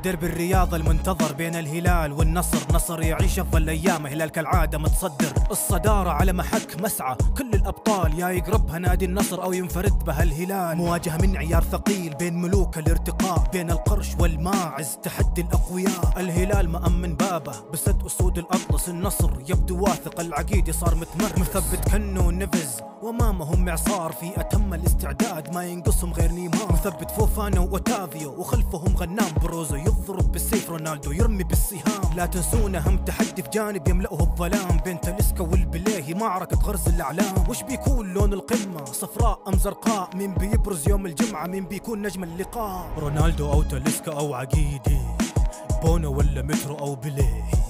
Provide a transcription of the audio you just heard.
درب الرياض المنتظر بين الهلال والنصر، نصر يعيش افضل ايامه، هلال كالعاده متصدر الصداره على محك مسعى كل الابطال، يا يقربها نادي النصر او ينفرد بها الهلال. مواجهه من عيار ثقيل بين ملوك الارتقاء، بين القرش والماعز تحدي الاقوياء. الهلال مأمن بابه بسد اسود الاطلس، النصر يبدو واثق العقيدي صار متمرس، مثبت كنو نفز وامامهم معصار، في اتم الاستعداد ما ينقصهم غير نيمار، مثبت فوفانا وتافيو وخلفهم غنام بروزو، يضرب بالسيف رونالدو يرمي بالسهام. لا تنسونهم تحدي في جانب يملأه الظلام، بين تاليسكا والبليهي معركة غرز الاعلام. وش بيكون لون القمة، صفراء ام زرقاء؟ مين بيبرز يوم الجمعة، مين بيكون نجم اللقاء؟ رونالدو او تاليسكا او عقيدي، بونو ولا مترو او بليهي؟